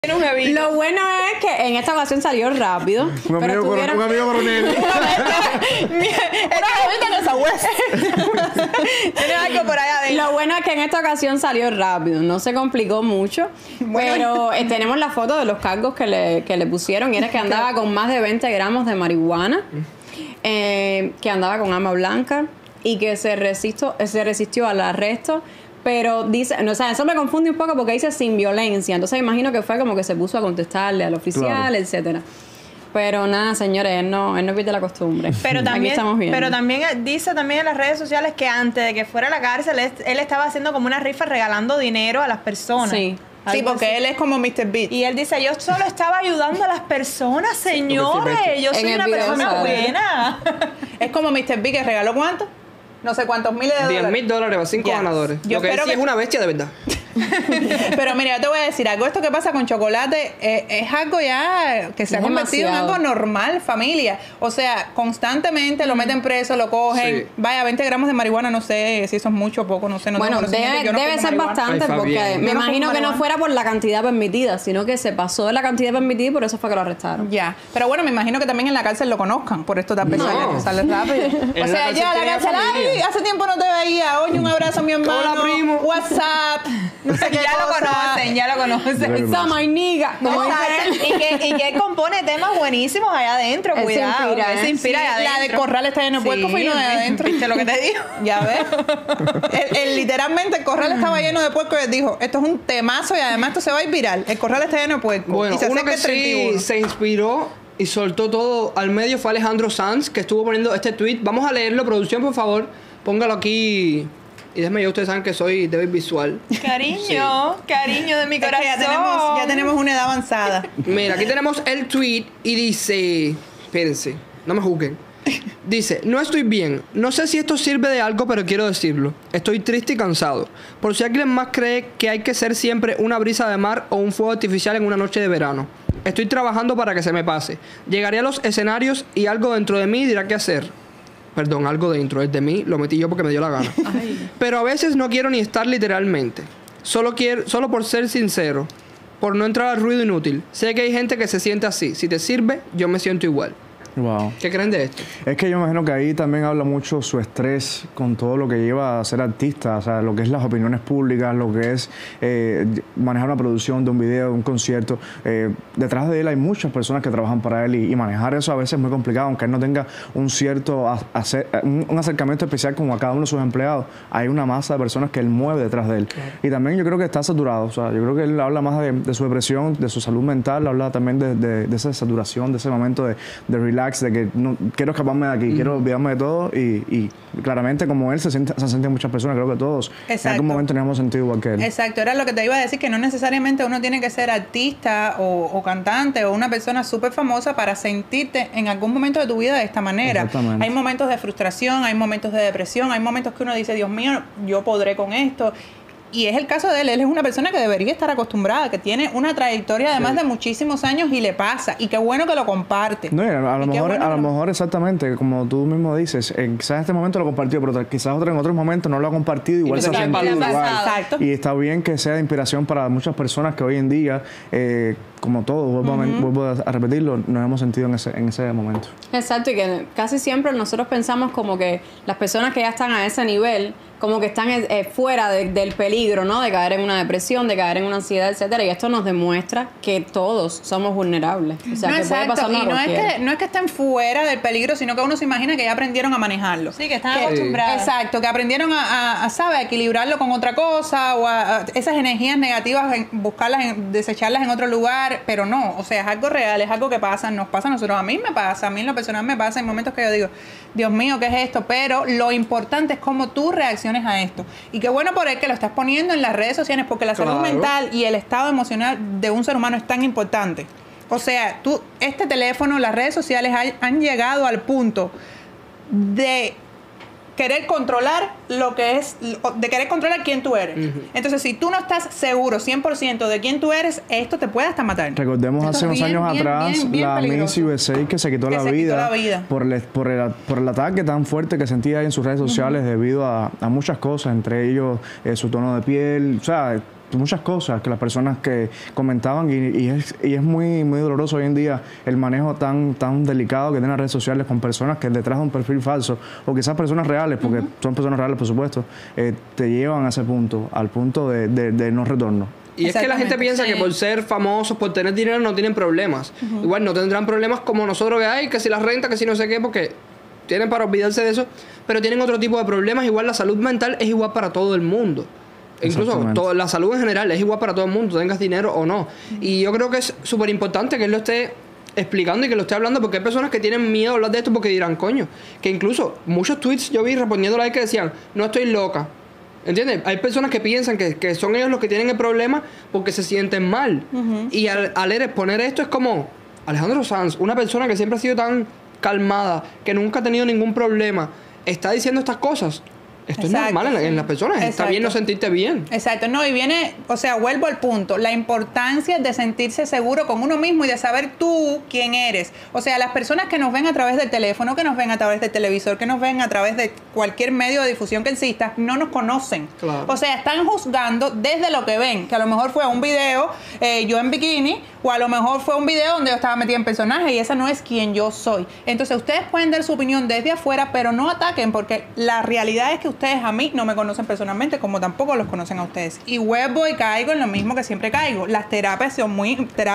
Lo bueno es que en esta ocasión salió rápido. Un amigo coronel. Tiene algo por allá adentro. Lo bueno es que en esta ocasión salió rápido, no se complicó mucho. Pero tenemos la foto de los cargos que le pusieron y era que andaba con más de 20 gramos de marihuana, que andaba con arma blanca y que se resistió al arresto. Pero dice, o sea, eso me confunde un poco porque dice sin violencia. Entonces imagino que fue como que se puso a contestarle al oficial, claro, etcétera. Pero nada, señores, él no pierde la costumbre. Pero también, aquí estamos viendo. Pero también dice también en las redes sociales que antes de que fuera a la cárcel, él estaba haciendo como una rifa regalando dinero a las personas. Sí. Sí, porque él es como Mr. Beat. Y él dice, yo solo estaba ayudando a las personas, señores. Yo soy una persona buena. Es como Mr. Beat que regaló ¿cuánto? No sé cuántos miles de dólares. $10,000 para 5 ganadores. Yo Lo que espero sí es una bestia de verdad. Pero mira, yo te voy a decir algo. Esto que pasa con chocolate es algo ya que se ha convertido en algo normal, familia. O sea, constantemente lo meten preso, lo cogen. Sí. Vaya, 20 gramos de marihuana, no sé si eso es mucho o poco, no sé. No bueno, debe ser bastante. Ay, porque me imagino que no fuera por la cantidad permitida, sino que se pasó de la cantidad permitida y por eso fue que lo arrestaron. Ya, pero bueno, me imagino que también en la cárcel lo conozcan por esto tan pesado, que sale rápido. O sea, ya la cárcel, ay, hace tiempo no te veía. Oye, un abrazo a mi hermano. Hola, primo. WhatsApp. No sé qué ya lo conocen. Esa mainiga. Y que compone temas buenísimos allá adentro, cuidado. Se inspira allá adentro. La de Corral está lleno de puerco fino de adentro. ¿Viste lo que te digo? Ya ves. Literalmente el Corral estaba lleno de puerco y él dijo, esto es un temazo y además esto se va a ir viral. El Corral está lleno de puerco. Bueno, y se uno que sí se inspiró y soltó todo al medio fue Alejandro Sanz, que estuvo poniendo este tweet. Vamos a leerlo, producción, por favor. Póngalo aquí. Y déjame, ya ustedes saben que soy débil visual. Cariño, cariño de mi corazón. Ya tenemos una edad avanzada. Mira, aquí tenemos el tweet y dice... Espérense, no me juzguen. Dice, no estoy bien. No sé si esto sirve de algo, pero quiero decirlo. Estoy triste y cansado. Por si alguien más cree que hay que ser siempre una brisa de mar o un fuego artificial en una noche de verano. Estoy trabajando para que se me pase. Llegaré a los escenarios y algo dentro de mí dirá qué hacer. Perdón, algo dentro, es de mí, lo metí yo porque me dio la gana. Pero a veces no quiero ni estar literalmente. Solo por ser sincero, por no entrar al ruido inútil. Sé que hay gente que se siente así. Si te sirve, yo me siento igual. Wow. ¿Qué creen de esto? Es que yo imagino que ahí también habla mucho su estrés con todo lo que lleva a ser artista, o sea, lo que es las opiniones públicas, lo que es manejar una producción de un video, de un concierto. Detrás de él hay muchas personas que trabajan para él y manejar eso a veces es muy complicado, aunque él no tenga un cierto un acercamiento especial como a cada uno de sus empleados. Hay una masa de personas que él mueve detrás de él. Claro. Y también yo creo que está saturado, o sea, yo creo que él habla más de su depresión, de su salud mental, habla también de esa saturación, de ese momento de relax, de que no quiero escaparme de aquí, quiero olvidarme de todo y claramente como él se han sentido muchas personas, creo que todos en algún momento nos hemos sentido igual que él. Exacto, era lo que te iba a decir, que no necesariamente uno tiene que ser artista o cantante o una persona súper famosa para sentirte en algún momento de tu vida de esta manera. Hay momentos de frustración, hay momentos de depresión, hay momentos que uno dice, Dios mío, yo podré con esto. Y es el caso de él. Él es una persona que debería estar acostumbrada, que tiene una trayectoria además de muchísimos años y le pasa. Y qué bueno que lo comparte. No, a lo mejor exactamente, como tú mismo dices, quizás en este momento lo compartió, pero quizás en otros momentos no lo ha compartido, igual se ha sentido igual. Exacto. Y está bien que sea de inspiración para muchas personas que hoy en día, como todos, vuelvo a repetirlo, nos hemos sentido en ese momento. Exacto, y que casi siempre nosotros pensamos como que las personas que ya están a ese nivel como que están fuera del peligro, ¿no? De caer en una depresión, de caer en una ansiedad, etcétera. Y esto nos demuestra que todos somos vulnerables. O sea, que puede pasar y no es que estén fuera del peligro, sino que uno se imagina que ya aprendieron a manejarlo. Sí, que están acostumbrados. Exacto, que aprendieron a equilibrarlo con otra cosa o a esas energías negativas, desecharlas en otro lugar, pero no. O sea, es algo real, es algo que pasa, nos pasa a nosotros. A mí me pasa, a mí en lo personal me pasa en momentos que yo digo, Dios mío, ¿qué es esto? Pero lo importante es cómo tú reaccionas a esto. Y qué bueno por él que lo estás poniendo en las redes sociales, porque la salud mental y el estado emocional de un ser humano es tan importante. O sea, este teléfono, las redes sociales han llegado al punto de querer controlar de querer controlar quién tú eres. Entonces, si tú no estás seguro 100% de quién tú eres, esto te puede hasta matar. Recordemos hace unos años atrás la Miss USA que se quitó la vida por el ataque tan fuerte que sentía en sus redes sociales debido a muchas cosas, entre ellos su tono de piel, o sea, muchas cosas que las personas que comentaban y es muy, muy doloroso hoy en día el manejo tan delicado que tienen las redes sociales con personas que detrás de un perfil falso o quizás personas reales, porque son personas reales por supuesto, te llevan a ese punto, al punto de no retorno. Y es que la gente piensa que por ser famosos, por tener dinero, no tienen problemas. Igual no tendrán problemas como nosotros que hay, que si la renta, que si no sé qué, porque tienen para olvidarse de eso, pero tienen otro tipo de problemas. Igual la salud mental es igual para todo el mundo. Incluso la salud en general es igual para todo el mundo, tengas dinero o no. Y yo creo que es súper importante que él lo esté explicando y que lo esté hablando, porque hay personas que tienen miedo a hablar de esto porque dirán, coño, que incluso muchos tweets yo vi respondiendo a que decían, no estoy loca. ¿Entiendes? Hay personas que piensan que son ellos los que tienen el problema porque se sienten mal. Y al exponer esto es como Alejandro Sanz, una persona que siempre ha sido tan calmada, que nunca ha tenido ningún problema, está diciendo estas cosas. Esto es normal en las personas. Está bien no sentirte bien. Exacto. No, y viene, o sea, vuelvo al punto. La importancia de sentirse seguro con uno mismo y de saber tú quién eres. O sea, las personas que nos ven a través del teléfono, que nos ven a través del televisor, que nos ven a través de cualquier medio de difusión que exista, no nos conocen. Claro. O sea, están juzgando desde lo que ven. Que a lo mejor fue un video yo en bikini, o a lo mejor fue un video donde yo estaba metida en personaje y esa no es quien yo soy. Entonces, ustedes pueden dar su opinión desde afuera, pero no ataquen, porque la realidad es que ustedes a mí no me conocen personalmente, como tampoco los conocen a ustedes. Y vuelvo y caigo en lo mismo que siempre caigo. Las terapias son muy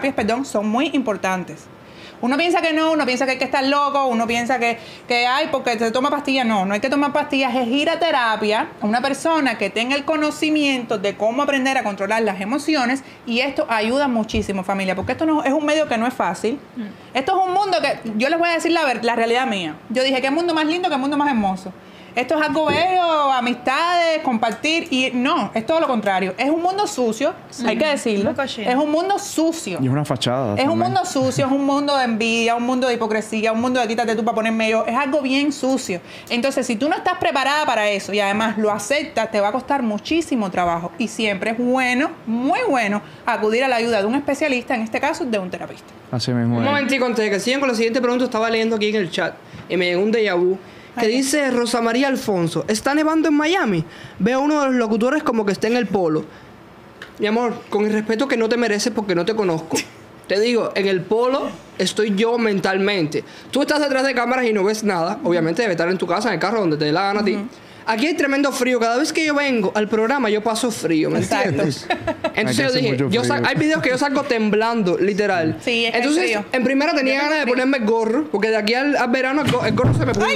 importantes. Uno piensa que no, uno piensa que hay que estar loco, uno piensa que ay, porque se toma pastillas. No, no hay que tomar pastillas, es ir a terapia a una persona que tenga el conocimiento de cómo aprender a controlar las emociones, y esto ayuda muchísimo, familia, porque esto no es un medio que no es fácil. Esto es un mundo que, yo les voy a decir la realidad mía. Yo dije, ¿qué mundo más lindo, qué mundo más hermoso? Esto es algo bello, amistades, compartir, y no, es todo lo contrario. Es un mundo sucio, hay que decirlo. Es un mundo sucio. Y es una fachada. Es un mundo sucio, es un mundo de envidia, un mundo de hipocresía, un mundo de quítate tú para ponerme yo. Es algo bien sucio. Entonces, si tú no estás preparada para eso y además lo aceptas, te va a costar muchísimo trabajo. Y siempre es bueno, muy bueno, acudir a la ayuda de un especialista, en este caso, de un terapista. Así mismo. Un momentico, antes de que sigan con la siguiente pregunta, estaba leyendo aquí en el chat y me llegó un déjà vu. Que dice Rosa María Alfonso, ¿está nevando en Miami? Veo a uno de los locutores como que está en el polo. Mi amor, con el respeto que no te mereces porque no te conozco. Te digo, en el polo estoy yo mentalmente. Tú estás detrás de cámaras y no ves nada. Obviamente debe estar en tu casa, en el carro, donde te dé la gana a ti. Aquí hay tremendo frío. Cada vez que yo vengo al programa, yo paso frío, ¿me entiendes? Entonces yo dije, hay videos que yo salgo temblando, literal. Sí, es entonces, frío. en primera tenía ganas de ponerme el gorro, porque de aquí al verano el gorro se me pone. ¡Ay!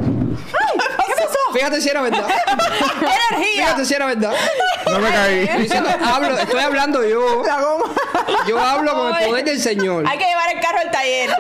¿Qué pasó? Fíjate si era verdad. ¡Energía! Fíjate si era verdad. No me caí. Estoy hablando yo. La goma. Yo hablo con el poder del Señor. Hay que llevar el carro al taller.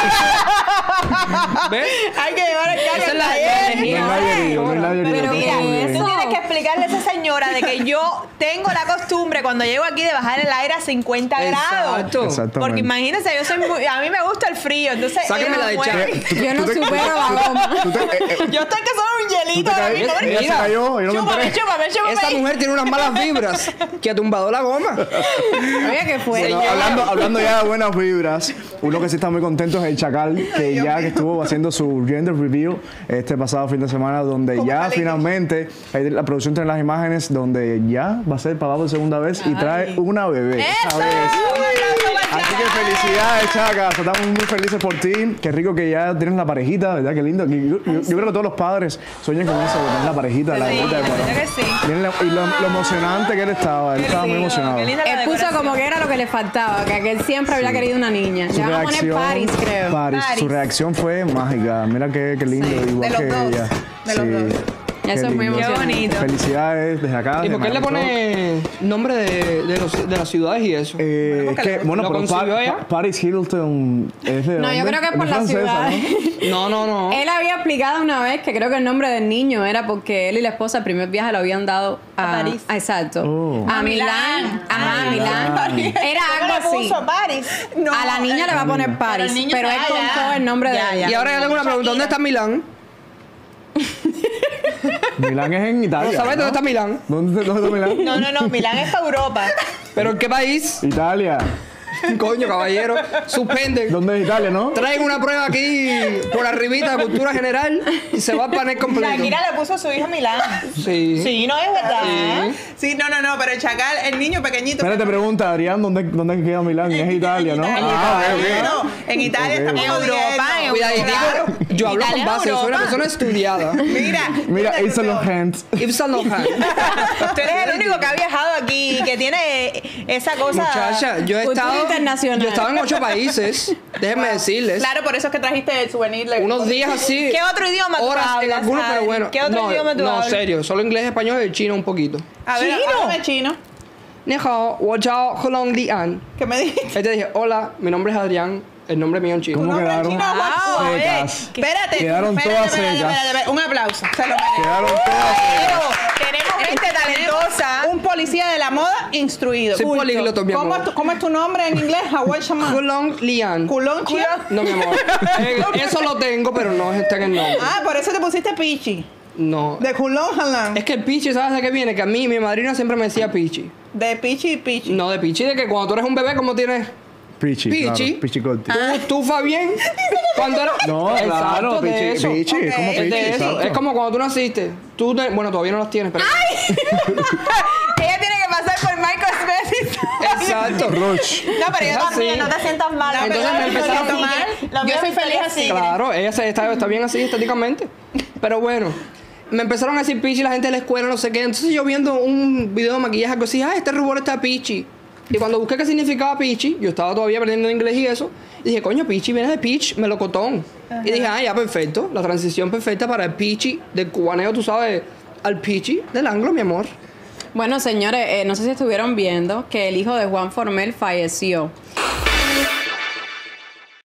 ¿Ves? Hay que llevar el carro Esa al es la taller. energía. No hay nadie herido, no hay nadie herido, Pero todo mira, bien. tú tienes que explicarle a esa señora de que yo tengo la costumbre cuando llego aquí de bajar el aire a 50 grados. Exacto. Exactamente. Porque imagínense, a mí me gusta el frío, entonces Sáquenme la de chat. Yo no supero la goma. yo estoy que soy un hielito ahora mismo. Mira, Ella se cayó, yo no me Chúpame, enteré. chúpame. Esa mujer tiene unas malas vibras que ha tumbado la goma. Oye, ¿qué fue? Bueno, hablando ya de buenas vibras, uno que sí está muy contento es el Chacal, que ya que estuvo haciendo su gender review este pasado fin de semana, donde ya finalmente la producción tiene las imágenes donde ya va a ser papá por segunda vez y trae una bebé. Esa vez. Así que felicidades, Chaca. Estamos muy felices por ti. Qué rico que ya tienes la parejita, ¿verdad? Qué lindo. Yo creo que todos los padres sueñan con eso, de tener la parejita, la bebita de papá. que sí. Miren y lo emocionante que él estaba muy emocionado. Qué linda la Él puso decoración. como que era lo que le faltaba, que él siempre había querido una niña. Le van a poner Paris, creo. Paris. Su reacción fue mágica. Mira qué lindo, igual de los que dos, ella. de los dos. Eso es muy Qué emocionante. bonito. Felicidades desde acá. ¿Y por qué le pone nombre de las ciudades y eso? Bueno, ¿Lo pero consiguió ella? Paris Hilton es de No, yo dónde? creo que es por la francesa, ciudad. ¿no? No. Él había explicado una vez que creo que el nombre del niño era porque él y la esposa el primer viaje lo habían dado A París. Exacto. Oh. A Milán. Ajá, a Milán. Era ¿Cómo algo le así. puso Paris? No. A la niña le va a poner Paris, el niño pero él está allá. contó el nombre de Ya, ella. Y ahora yo tengo una pregunta. ¿Dónde está Milán? Milán es en Italia. ¿Sabes dónde está Milán? ¿Dónde está Milán? No, Milán es para Europa. ¿Pero en qué país? Italia. Coño, caballero, suspenden. ¿Dónde es Italia, no? Traen una prueba aquí por arribita de cultura general y se va al panel completo. Shakira le puso a su hijo Milán. Sí. Sí, no es verdad. Sí, no, pero el chacal, el niño pequeñito. Espera, te pregunta, Adrián, ¿dónde queda Milán? Es Italia, ¿no? En Italia estamos En Europa, en Cuidadito, yo hablo con Italia, base, yo soy una Europa. persona estudiada. Mira, Yves Saint Laurent. Yves Saint Laurent. Tú eres el único que ha viajado aquí y que tiene esa cosa. Muchacha, yo he Cultura estado internacional. Yo he estado en 8 países. Déjenme decirles. Claro, por eso es que trajiste el souvenir. Unos días así. ¿Qué otro idioma tú horas en hablas, algunos, pero Adri? bueno. ¿Qué otro idioma tú no, hablas? serio. Solo inglés, español y chino un poquito. A ver, ¿Chino? háblame chino. Ni hao, wo zhao, helong di an. ¿Qué me dijiste? Ahí te dije, hola, mi nombre es Adrián. El nombre mío en chino. ¿Cómo nombre quedaron? chino, Wow, Secas. Espérate. Quedaron todas secas. Espérate. Un aplauso. Se lo merece. Quedaron todas. Pero tenemos gente talentosa. Un policía de la moda instruido. Soy Culto. políglota, mi amor. ¿Cómo es tu nombre en inglés? Hawái Shaman. Helong Lian. Culón Chia. No, mi amor. Eso lo tengo, pero no está en el nombre. Ah, por eso te pusiste Pichi. No. De Culón Jalan. Es que el pichi, ¿sabes de qué viene? Que a mí, mi madrina siempre me decía pichi. De Pichi y Pichi. No, de pichi, de que cuando tú eres un bebé, ¿cómo tienes? Pichi. Pichi. Claro, Pichi Corti. Tú Fabián, cuando eras... No, claro, Exacto, de Pichi. eso. Pichi, es como Ok. Pichi. De eso. exacto. Es como cuando tú naciste. Bueno, todavía no las tienes, pero... Ella tiene que pasar por Michael Smith. Exacto. Rush. No, pero yo Es también, así. no te sientas mal. No, Entonces pero me empezaron yo a mal. Lo Yo mío soy es feliz así. así. Claro, ella está bien así estéticamente. Pero bueno, me empezaron a decir pichi la gente de la escuela, no sé qué. Entonces yo viendo un video de maquillaje, algo así, este rubor está pichi. Y cuando busqué qué significaba pichi, yo estaba todavía aprendiendo inglés y eso, y dije, coño, pichi viene de peach, melocotón. Y dije, ya, perfecto. La transición perfecta para el pichi del cubaneo, tú sabes, al pichi del anglo, mi amor. Bueno, señores, no sé si estuvieron viendo que el hijo de Juan Formel falleció.